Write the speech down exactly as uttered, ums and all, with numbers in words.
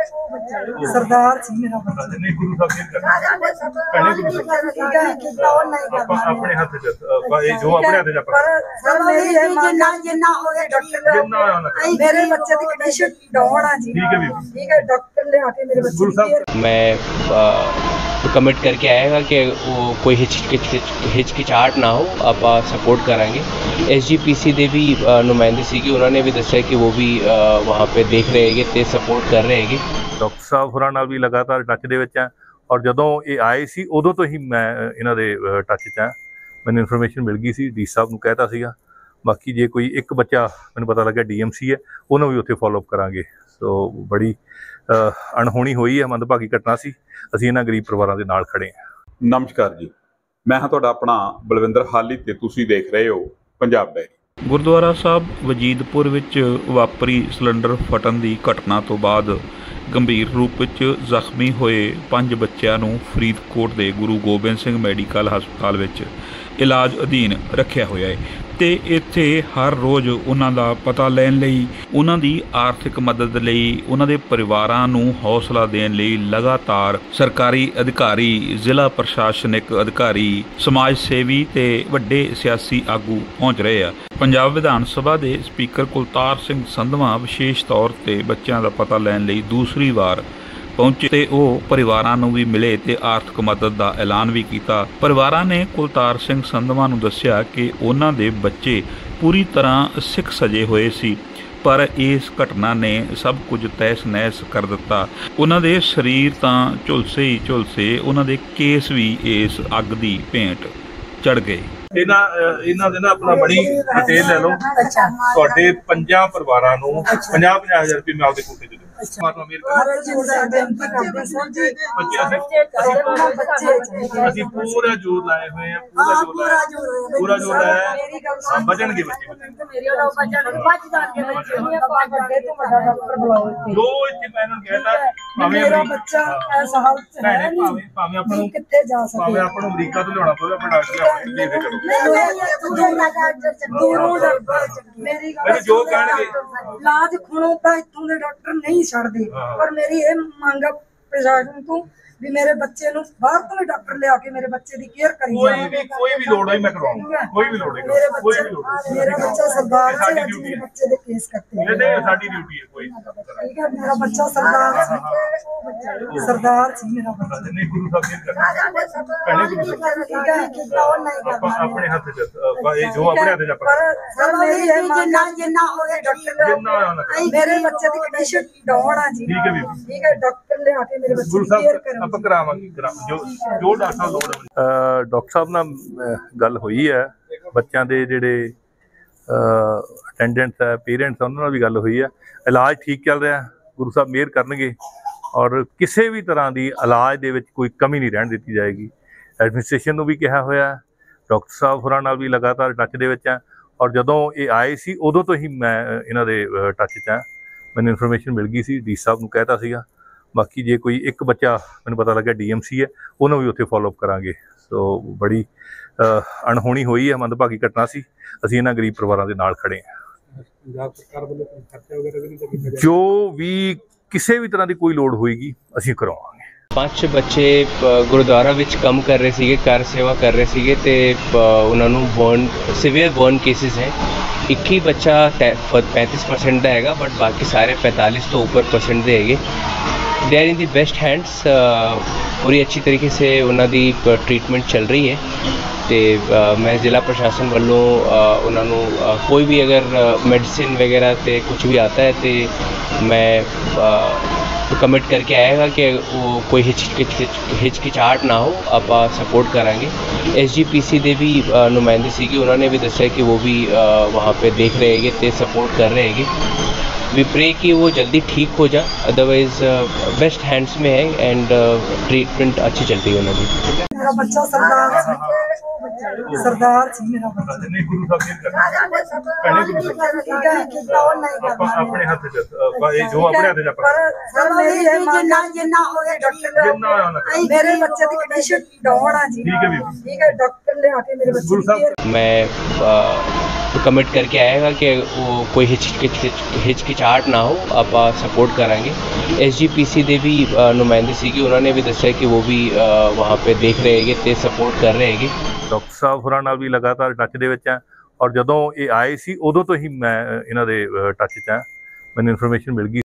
सरदार सी मेरा बच्चा नहीं गुरु साहब पहले गुरु साहब अपने हाथ से जो अपने हाथ से पर सर मेरी है जिन्ना जिन्ना होए डॉक्टर जिन्ना मेरे बच्चे दी कंडीशन डाउन है जी। ठीक है बीबी, ठीक है डॉक्टर ले आके मेरे बच्चे गुरु साहब मैं कमिट करके आएगा कि वो कोई हिचकिच हिचकिचाहट ना हो, आप सपोर्ट कराएंगे। एस जी पी सी दे भी नुमाइंदे सीगे, उन्होंने भी दस्या कि वो भी वहाँ पे देख रहे हैं ते सपोर्ट कर रहे हैं। ਡਾਕਟਰ ਸਾਹਿਬ ਹੋਰਾਂ ਨਾਲ ਵੀ ਲਗਾਤਾਰ ਟੱਚ ਦੇ ਵਿੱਚ ਆ ਔਰ ਜਦੋਂ ਇਹ ਆਏ ਸੀ ਉਦੋਂ ਤੋਂ ਹੀ ਮੈਂ ਇਹਨਾਂ ਦੇ ਟੱਚ 'ਚ ਆ। ਮੈਨੂੰ ਇਨਫੋਰਮੇਸ਼ਨ ਮਿਲ ਗਈ ਸੀ, ਡੀ ਸਾਹਿਬ ਨੂੰ ਕਹਿਤਾ ਸੀਗਾ। ਬਾਕੀ ਜੇ ਕੋਈ ਇੱਕ ਬੱਚਾ ਮੈਨੂੰ ਪਤਾ ਲੱਗਾ ਡੀ ਐਮ ਸੀ ਹੈ, ਉਹਨੂੰ ਵੀ ਉੱਥੇ ਫੋਲੋਅਪ ਕਰਾਂਗੇ। ਸੋ ਬੜੀ ਅਣਹੋਣੀ ਹੋਈ ਹੈ, ਮੰਦਭਾਗੀ ਘਟਨਾ ਸੀ। ਅਸੀਂ ਇਹਨਾਂ ਗਰੀਬ ਪਰਿਵਾਰਾਂ ਦੇ ਨਾਲ ਖੜੇ ਹਾਂ। ਨਮਸਕਾਰ ਜੀ, ਮੈਂ ਹਾਂ ਤੁਹਾਡਾ ਆਪਣਾ ਬਲਵਿੰਦਰ ਹਾਲੀ ਤੇ ਤੁਸੀਂ ਦੇਖ ਰਹੇ ਹੋ ਪੰਜਾਬ ਡਾਇਰੀ। ਗੁਰਦੁਆਰਾ ਸਾਹਿਬ ਵਜੀਦਪੁਰ ਵਿੱਚ ਵਾਪਰੀ ਸਿਲੰਡਰ ਫਟਣ ਦੀ ਘਟਨਾ ਤੋਂ ਬਾਅਦ ਗੰਭੀਰ ਰੂਪ ਵਿੱਚ ਜ਼ਖਮੀ ਹੋਏ ਪੰਜ ਬੱਚਿਆਂ ਨੂੰ ਫਰੀਦਕੋਟ ਦੇ ਗੁਰੂ ਗੋਬਿੰਦ ਸਿੰਘ ਮੈਡੀਕਲ ਹਸਪਤਾਲ ਵਿੱਚ ਇਲਾਜ ਅਧੀਨ ਰੱਖਿਆ ਹੋਇਆ ਹੈ ਤੇ ਇੱਥੇ ਹਰ ਰੋਜ਼ ਉਹਨਾਂ ਦਾ ਪਤਾ ਲੈਣ ਲਈ, ਉਹਨਾਂ ਦੀ ਆਰਥਿਕ ਮਦਦ ਲਈ, ਉਹਨਾਂ ਦੇ ਪਰਿਵਾਰਾਂ ਨੂੰ ਹੌਸਲਾ ਦੇਣ ਲਈ ਲਗਾਤਾਰ ਸਰਕਾਰੀ ਅਧਿਕਾਰੀ, ਜ਼ਿਲ੍ਹਾ ਪ੍ਰਸ਼ਾਸਨਿਕ ਅਧਿਕਾਰੀ, ਸਮਾਜ ਸੇਵੀ ਤੇ ਵੱਡੇ ਸਿਆਸੀ ਆਗੂ ਪਹੁੰਚ ਰਹੇ ਆ। ਪੰਜਾਬ ਵਿਧਾਨ ਸਭਾ ਦੇ ਸਪੀਕਰ ਕੁਲਤਾਰ ਸਿੰਘ ਸੰਧਵਾਂ ਵਿਸ਼ੇਸ਼ ਤੌਰ ਤੇ ਬੱਚਿਆਂ ਦਾ ਪਤਾ ਲੈਣ ਲਈ ਦੂਸਰੀ ਵਾਰ ਪਹੁੰਚੇ ਤੇ ਉਹ ਪਰਿਵਾਰਾਂ ਨੂੰ ਵੀ ਮਿਲੇ ਤੇ ਆਰਥਿਕ ਮਦਦ ਦਾ ਐਲਾਨ ਵੀ ਕੀਤਾ। ਪਰਿਵਾਰਾਂ ਨੇ ਕੁਲਤਾਰ ਸਿੰਘ ਸੰਧਵਾਂ ਨੂੰ ਦੱਸਿਆ ਕਿ ਉਹਨਾਂ ਦੇ ਬੱਚੇ ਪੂਰੀ ਤਰ੍ਹਾਂ ਸਿੱਖ ਸਜੇ ਹੋਏ ਸੀ, ਪਰ ਇਸ ਘਟਨਾ ਨੇ ਸਭ ਕੁਝ ਤਹਿਸ ਨਹਿਸ ਕਰ ਦਿੱਤਾ। ਉਹਨਾਂ ਦੇ ਸਰੀਰ ਤਾਂ ਝੁਲਸੇ ਹੀ ਝੁਲਸੇ, ਉਹਨਾਂ ਦੇ ਕੇਸ ਵੀ ਇਸ ਅੱਗ ਦੀ ਭੇਂਟ ਚੜ ਗਏ। ਇਹਨਾਂ ਇਹਨਾਂ ਦੇ ਨਾ ਆਪਣਾ ਬੜੀ ਡਿਟੇਲ ਲੈ ਲਓ। ਤੁਹਾਡੇ ਪੰਜਾਂ ਪਰਿਵਾਰਾਂ ਨੂੰ ਪੰਜਾਹ ਪੰਜਾਹ ਹਜ਼ਾਰ ਰੁਪਏ ਮੈਂ ਆਪਦੇ ਕੋਟੇ ਦੇ ਦਿਓ। ਅਸੀਂ ਪੂਰਾ ਜ਼ੋਰ ਲਾਏ ਹੋਏ ਆ, ਪੂਰਾ ਜ਼ੋਰ ਲਾਇਆ ਪੂਰਾ ਜ਼ੋਰ ਲਾਇਆ ਬਚਣਗੇ ਬੱਚੇ। ਜੋ ਇੱਥੇ ਮੈਂ ਇਹਨਾਂ ਨੂੰ ਕਹਿਤਾ ਮੇਰਾ ਬੱਚਾ ਇਸ ਹਾਲਤ ਚ ਹੈ ਨਹੀਂ, ਭਾਵੇਂ ਆਪਾਂ ਨੂੰ ਕਿੱਥੇ ਜਾ ਸਕੇ, ਭਾਵੇਂ ਆਪਾਂ ਨੂੰ ਅਮਰੀਕਾ ਤੋਂ ਲਿਆਉਣਾ ਪਵੇ, ਆਪਾਂ ਡਾਕਟਰ ਲਿਆਉਣੇ ਦੇ ਦੇ ਕਰੋ। ਮੇਰੀ ਗੱਲ ਜੋ ਕਹਿਣਗੇ ਇਲਾਜ ਖੁਣੋ ਤਾਂ ਇੱਥੋਂ ਦੇ ਡਾਕਟਰ ਨਹੀਂ ਛੱਡਦੇ, ਪਰ ਮੇਰੀ ਇਹ ਮੰਗ ਆ ਪ੍ਰਸ਼ਾਸਨ ਤੋਂ ਵੀ ਮੇਰੇ ਬੱਚੇ ਨੂੰ ਬਾਹਰ ਤੋਂ ਡਾਕਟਰ ਲਿਆ ਕੇ ਮੇਰੇ ਬੱਚੇ ਦੀ ਕੇਅਰ ਕਰੀ ਕੋਈ ਵੀ ਕੋਈ ਵੀ ਲੋੜ ਹੋਈ ਮੈਂ ਕਰਵਾਉਂਗਾ, ਕੋਈ ਵੀ ਲੋੜ ਹੈ ਕੋਈ ਵੀ ਲੋੜ। ਮੇਰਾ ਬੱਚਾ ਸਰਦਾਰ ਸੀ, ਅੱਜ ਮੇਰੇ ਬੱਚੇ ਦੇ ਕੇਸ ਕੱਟੇ ਇਹ ਤੇ ਸਾਡੀ ਡਿਊਟੀ ਹੈ। ਕੋਈ ਠੀਕ ਹੈ, ਮੇਰਾ ਬੱਚਾ ਸਰਦਾਰ ਸੀ, ਸਰਦਾਰ ਸੀ ਮੇਰਾ ਬੱਚਾ। ਨਹੀਂ ਗੁਰੂ ਸਾਹਿਬ ਪਹਿਲੇ ਗੁਰੂ ਸਾਹਿਬ ਠੀਕ ਹੈ, ਕਿਦਾਂ ਨਹੀਂ ਕਰਨਾ ਆਪਣੇ ਹੱਥ 'ਚ ਇਹ ਜੋ ਆਪਣੇ ਹੱਥ 'ਚ ਆਪਾਂ ਪਰ ਸਰ ਮੇਰੀ ਹੈ ਜਿੰਨਾ ਜਿੰਨਾ ਹੋਏ ਡਾਕਟਰ ਜਿੰਨਾ ਮੇਰੇ ਬੱਚੇ ਦੀ ਕੰਡੀਸ਼ਨ ਡਾਊਨ ਹੈ ਜੀ। ਠੀਕ ਹੈ ਬੀਬੀ, ਠੀਕ ਹੈ ਡਾਕਟਰ ਲਿਆ ਕੇ ਮੇਰੇ ਬੱਚੇ ਗੁਰੂ ਦੀ ਕੇਅਰ ਸਾਹਿਬ ਆਪਾਂ ਕਰਾਵਾਂਗੇ ਜੋ ਜੋ ਡਾਕਟਰ ਸਾਹਿਬ ਲੋੜ ਹੈ। ਡਾਕਟਰ ਸਾਹਿਬ ਨਾਲ ਗੱਲ ਹੋਈ ਹੈ, ਬੱਚਿਆਂ ਦੇ ਜਿਹੜੇ ਅਟੈਂਡੈਂਟਸ ਹੈ, ਪੇਰੈਂਟਸ, ਉਹਨਾਂ ਨਾਲ ਵੀ ਗੱਲ ਹੋਈ ਹੈ। ਇਲਾਜ ਠੀਕ ਚੱਲ ਰਿਹਾ, ਗੁਰੂ ਸਾਹਿਬ ਮਿਹਰ ਕਰਨਗੇ ਔਰ ਕਿਸੇ ਵੀ ਤਰ੍ਹਾਂ ਦੀ ਇਲਾਜ ਦੇ ਵਿੱਚ ਕੋਈ ਕਮੀ ਨਹੀਂ ਰਹਿਣ ਦਿੱਤੀ ਜਾਏਗੀ। ਐਡਮਿਨਿਸਟ੍ਰੇਸ਼ਨ ਨੂੰ ਵੀ ਕਿਹਾ ਹੋਇਆ, ਡਾਕਟਰ ਸਾਹਿਬ ਹੋਰਾਂ ਨਾਲ ਵੀ ਲਗਾਤਾਰ ਟੱਚ ਦੇ ਵਿੱਚ ਆ ਔਰ ਜਦੋਂ ਇਹ ਆਏ ਸੀ ਉਦੋਂ ਤੋਂ ਹੀ ਮੈਂ ਇਹਨਾਂ ਦੇ ਟੱਚ 'ਚ ਆ। ਮੈਨੂੰ ਇਨਫੋਰਮੇਸ਼ਨ ਮਿਲ ਗਈ ਸੀ, ਡੀ ਸਾਹਿਬ ਨੂੰ ਕਹਿਤਾ ਸੀਗਾ। ਬਾਕੀ ਜੇ ਕੋਈ ਇੱਕ ਬੱਚਾ ਮੈਨੂੰ ਪਤਾ ਲੱਗਾ ਡੀ ਐਮ ਸੀ ਹੈ, ਉਹਨੂੰ ਵੀ ਉੱਥੇ ਫੋਲੋਅਪ ਕਰਾਂਗੇ। ਸੋ ਬੜੀ ਅਣਹੋਣੀ ਹੋਈ ਹੈ, ਮੰਦਭਾਗੀ ਘਟਨਾ ਸੀ। ਅਸੀਂ ਇਹਨਾਂ ਗਰੀਬ ਪਰਿਵਾਰਾਂ ਦੇ ਨਾਲ ਖੜੇ ਹਾਂ। ਜੋ ਵੀ ਕਿਸੇ ਵੀ ਤਰ੍ਹਾਂ ਦੀ ਕੋਈ ਲੋੜ ਹੋਏਗੀ ਅਸੀਂ ਕਰਵਾਵਾਂਗੇ। ਪੰਜ ਬੱਚੇ ਗੁਰਦੁਆਰਾ ਵਿੱਚ ਕੰਮ ਕਰ ਰਹੇ ਸੀਗੇ, ਕਾਰ ਸੇਵਾ ਕਰ ਰਹੇ ਸੀਗੇ ਤੇ ਉਹਨਾਂ ਨੂੰ ਬਰਨ ਸੀਵੀਅਰ ਬਰਨ ਕੇਸਿਸ ਹੈ। ਇੱਕ ਹੀ ਬੱਚਾ पैंतीस परसेंट ਦਾ ਹੈਗਾ, ਬਟ ਬਾਕੀ ਸਾਰੇ पैंतालीस ਤੋਂ ਉੱਪਰ ਪਰਸੈਂਟ ਦੇ ਹੈਗੇ। They are in the best hands, पूरी अच्छी तरीके से उन्होंने ट्रीटमेंट चल रही है। तो मैं जिला प्रशासन वालों उन्होंने कोई भी अगर मेडिसिन वगैरह तो कुछ भी आता है तो मैं कमिट करके आएगा कि वो कोई हिचकिच हिचकिचाहट ना हो, आप सपोर्ट कराएंगे। एस जी पी सी दे भी नुमाइंदे सीगे, उन्होंने भी दस्या कि वो भी वहाँ पे देख रहे हैं तो सपोर्ट कर रहे हैं। वी प्रे कि वो जल्दी ठीक हो जाए, अदरवाइज बेस्ट हैंड्स में है एंड ट्रीटमेंट अच्छी चल रही है उन्होंने। मेरा बच्चा सरदार सरदार सी मेरा बच्चा। नहीं गुरु साहब पहले गुरु साहब ठीक है, किदां नहीं करना अपने हाथ 'ਚ जो अपने हाथ 'ਚ पर सर मेरी है जिन्ना जिन्ना होए डॉक्टर जिन्ना मेरे बच्चे की कंडीशन डाउन है जी। ठीक है बीबी, ठीक है डॉक्टर ले आके मेरे बच्चे गुरु साहब मैं कमिट करके आएगा कि वो कोई हिचकिच हिचकिचाहट ना हो, ਆਪਾਂ सपोर्ट करांगे। एस जी पी सी ਦੇ ਵੀ ਨੁਮਾਇੰਦੇ ਸੀਗੇ, ਉਹਨਾਂ ਨੇ ਵੀ ਦੱਸਿਆ ਕਿ ਉਹ ਵੀ वहाँ पे देख रहे ਹੈਗੇ ਤੇ ਸਪੋਰਟ ਕਰ ਰਹੇ ਹੈਗੇ। ਡਾਕਟਰ ਸਾਹਿਬ ਹੋਰਾਂ ਨਾਲ ਵੀ ਲਗਾਤਾਰ ਟੱਚ ਦੇ ਵਿੱਚ ਆ, ਔਰ ਜਦੋਂ ਇਹ ਆਏ ਸੀ ਉਦੋਂ ਤੋਂ ਹੀ ਮੈਂ ਇਹਨਾਂ ਦੇ ਟੱਚ 'ਚ ਆ, ਮੈਨੂੰ ਇਨਫੋਰਮੇਸ਼ਨ ਮਿਲ ਗਈ।